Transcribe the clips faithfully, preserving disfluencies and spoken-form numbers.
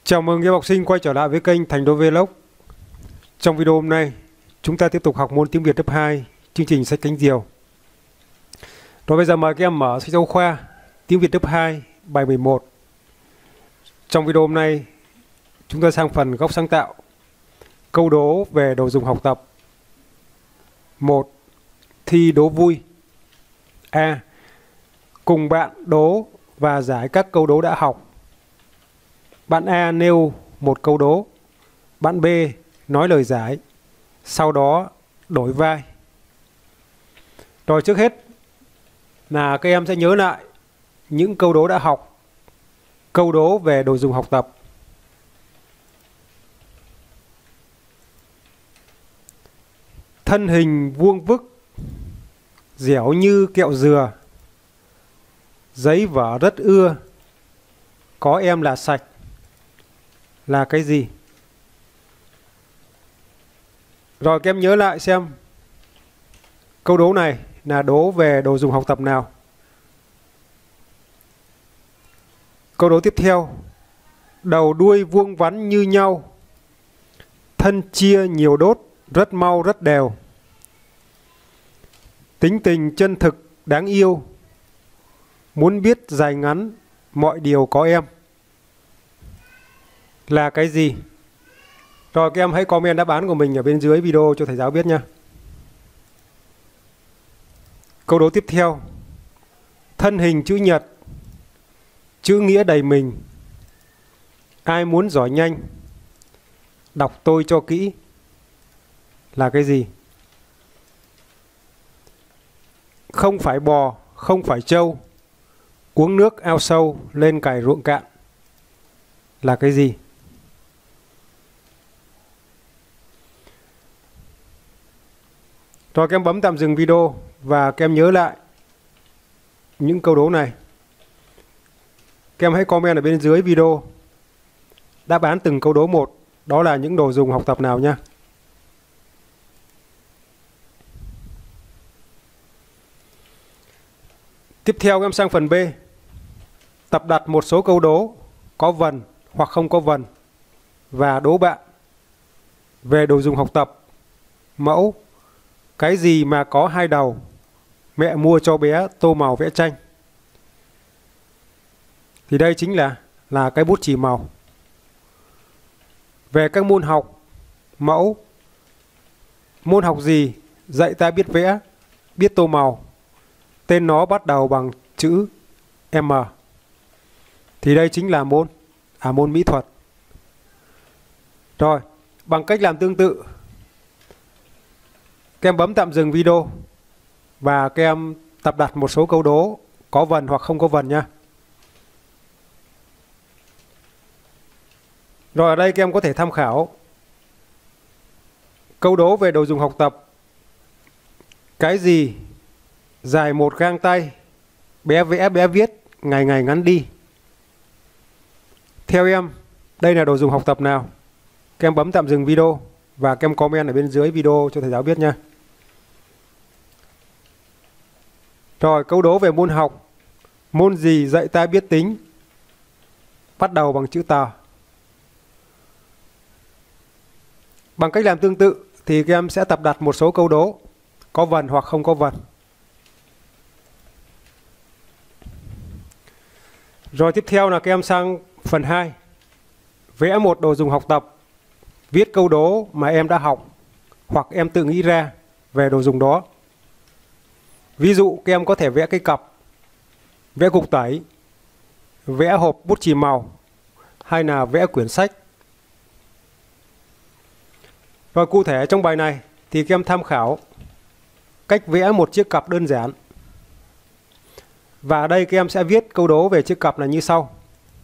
Chào mừng các em học sinh quay trở lại với kênh Thành Đô Vlog. Trong video hôm nay, chúng ta tiếp tục học môn tiếng Việt lớp hai, chương trình sách cánh diều. Rồi bây giờ mời các em mở sách giáo khoa tiếng Việt lớp hai, bài mười một. Trong video hôm nay, chúng ta sang phần góc sáng tạo. Câu đố về đồ dùng học tập. một. Thi đố vui. A. Cùng bạn đố và giải các câu đố đã học. Bạn A nêu một câu đố, bạn B nói lời giải, sau đó đổi vai. Rồi trước hết là các em sẽ nhớ lại những câu đố đã học, câu đố về đồ dùng học tập. Thân hình vuông vức, dẻo như kẹo dừa, giấy vở rất ưa, có em là sạch. Là cái gì? Rồi các em nhớ lại xem câu đố này là đố về đồ dùng học tập nào. Câu đố tiếp theo. Đầu đuôi vuông vắn như nhau, thân chia nhiều đốt, rất mau rất đều. Tính tình chân thực đáng yêu, muốn biết dài ngắn mọi điều có em. Là cái gì? Rồi các em hãy comment đáp án của mình ở bên dưới video cho thầy giáo biết nha. Câu đố tiếp theo. Thân hình chữ nhật, chữ nghĩa đầy mình. Ai muốn giỏi nhanh, đọc tôi cho kỹ. Là cái gì? Không phải bò, không phải trâu, uống nước ao sâu, lên cày ruộng cạn. Là cái gì? Rồi các em bấm tạm dừng video và các em nhớ lại những câu đố này. Các em hãy comment ở bên dưới video đáp án từng câu đố một, đó là những đồ dùng học tập nào nha. Tiếp theo các em sang phần B. Tập đặt một số câu đố có vần hoặc không có vần và đố bạn về đồ dùng học tập. Mẫu: cái gì mà có hai đầu, mẹ mua cho bé tô màu vẽ tranh. Thì đây chính là là cái bút chì màu. Về các môn học. Mẫu: môn học gì dạy ta biết vẽ, biết tô màu, tên nó bắt đầu bằng chữ M. Thì đây chính là môn à môn mỹ thuật. Rồi, bằng cách làm tương tự, các em bấm tạm dừng video và các em tập đặt một số câu đố có vần hoặc không có vần nha. Rồi ở đây các em có thể tham khảo câu đố về đồ dùng học tập. Cái gì dài một gang tay, bé vẽ bé viết, ngày ngày ngắn đi. Theo em, đây là đồ dùng học tập nào? Các em bấm tạm dừng video và các em comment ở bên dưới video cho thầy giáo biết nha. Rồi, câu đố về môn học. Môn gì dạy ta biết tính, bắt đầu bằng chữ tờ. Bằng cách làm tương tự thì các em sẽ tập đặt một số câu đố có vần hoặc không có vần. Rồi tiếp theo là các em sang phần hai. Vẽ một đồ dùng học tập. Viết câu đố mà em đã học hoặc em tự nghĩ ra về đồ dùng đó. Ví dụ các em có thể vẽ cây cặp, vẽ cục tẩy, vẽ hộp bút chì màu hay là vẽ quyển sách. Và cụ thể trong bài này thì các em tham khảo cách vẽ một chiếc cặp đơn giản. Và ở đây các em sẽ viết câu đố về chiếc cặp là như sau.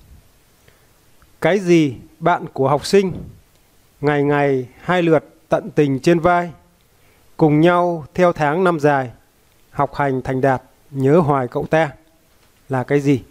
Cái gì bạn của học sinh ngày ngày hai lượt tận tình trên vai, cùng nhau theo tháng năm dài, học hành thành đạt, nhớ hoài cậu ta. Là cái gì?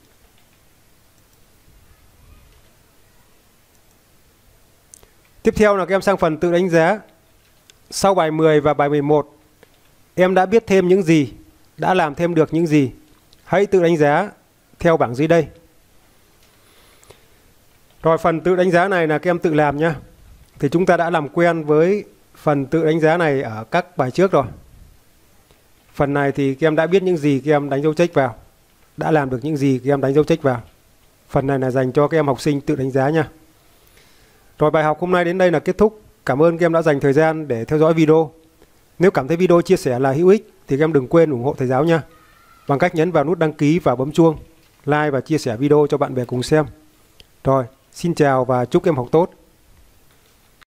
Tiếp theo là các em sang phần tự đánh giá. Sau bài mười và bài mười một, em đã biết thêm những gì, đã làm thêm được những gì? Hãy tự đánh giá theo bảng dưới đây. Rồi phần tự đánh giá này là các em tự làm nhá. Thì chúng ta đã làm quen với phần tự đánh giá này ở các bài trước rồi. Phần này thì các em đã biết những gì các em đánh dấu check vào. Đã làm được những gì các em đánh dấu check vào. Phần này là dành cho các em học sinh tự đánh giá nha. Rồi bài học hôm nay đến đây là kết thúc. Cảm ơn các em đã dành thời gian để theo dõi video. Nếu cảm thấy video chia sẻ là hữu ích thì các em đừng quên ủng hộ thầy giáo nha. Bằng cách nhấn vào nút đăng ký và bấm chuông, like và chia sẻ video cho bạn bè cùng xem. Rồi, xin chào và chúc các em học tốt.